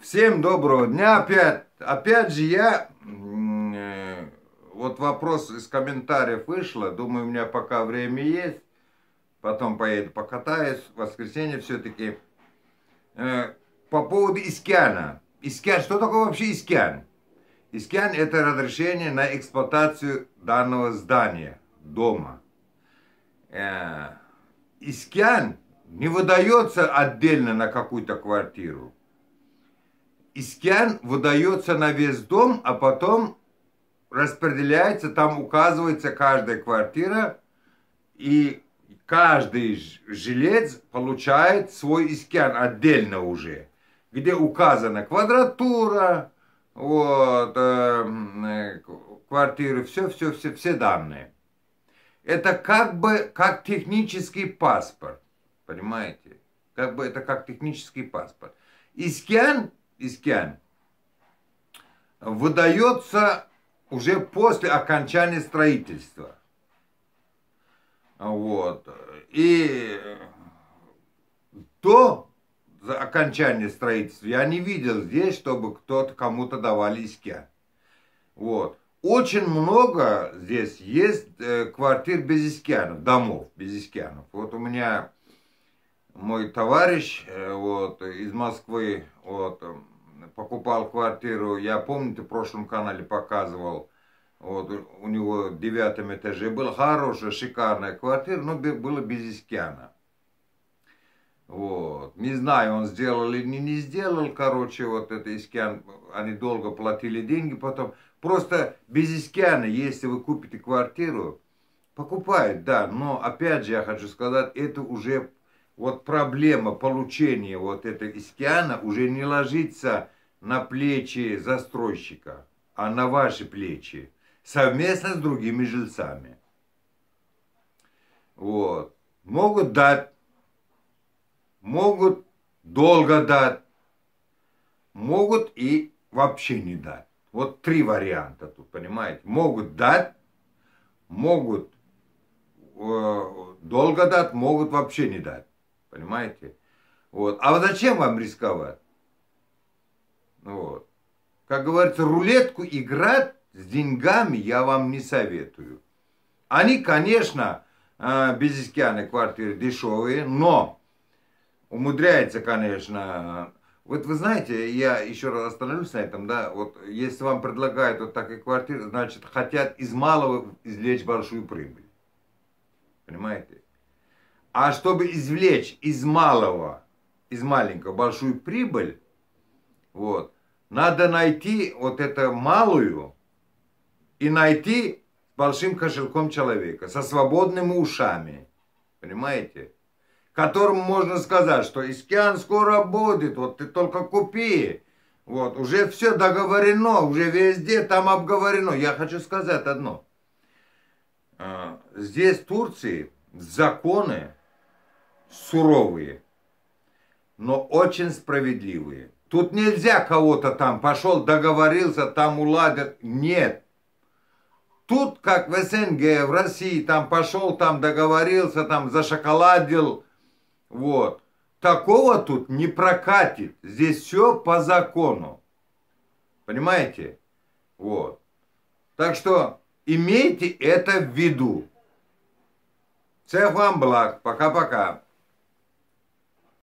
Всем доброго дня опять. Опять же вот вопрос из комментариев вышло. Думаю, у меня пока время есть. Потом поеду покатаюсь. В воскресенье все-таки. По поводу Искяна. Искян, что такое вообще Искян? Искян — это разрешение на эксплуатацию данного здания, дома. Искян не выдается отдельно на какую-то квартиру. Искян выдается на весь дом, а потом распределяется, там указывается каждая квартира, и каждый жилец получает свой искян отдельно уже, где указана квадратура, вот, квартиры, все данные. Это как бы как технический паспорт, понимаете? Как бы это как технический паспорт. Искян выдается уже после окончания строительства. Вот. И до окончания строительства я не видел здесь, чтобы кто-то кому-то давали искян. Вот. Очень много здесь есть квартир без искянов, домов без искянов. Вот у меня мой товарищ вот, из Москвы вот, покупал квартиру, я помню, ты в прошлом канале показывал, вот, у него в 9 этаже была хорошая, шикарная квартира, но было без искяна. Вот. Не знаю, он сделал или не сделал, короче, вот это искян, они долго платили деньги потом. Просто без искяна, если вы купите квартиру, покупают, да, но опять же я хочу сказать, это уже вот проблема получения вот этого искяна уже не ложится на плечи застройщика, а на ваши плечи, совместно с другими жильцами. Вот. Могут дать, могут долго дать, могут и вообще не дать. Вот три варианта тут, понимаете? Могут дать, могут долго дать, могут вообще не дать. Понимаете? Вот. А вот зачем вам рисковать? Вот. Как говорится, рулетку играть с деньгами я вам не советую. Они, конечно, без искяна квартиры дешевые, но умудряется, конечно. Вот вы знаете, я еще раз остановлюсь на этом, да, вот если вам предлагают вот такие квартиры, значит, хотят из малого извлечь большую прибыль. Понимаете? А чтобы извлечь из малого, из маленького большую прибыль, вот, надо найти вот эту малую и найти с большим кошельком человека, со свободными ушами. Понимаете? Которому можно сказать, что искян скоро будет, вот ты только купи. Вот, уже все договорено, уже везде там обговорено. Я хочу сказать одно. Здесь в Турции законы суровые, но очень справедливые. Тут нельзя кого-то там пошел, договорился, там уладят. Нет. Тут, как в СНГ, в России, там пошел, там договорился, там зашоколадил. Вот. Такого тут не прокатит. Здесь все по закону. Понимаете? Вот. Так что имейте это в виду. Всех вам благ. Пока-пока.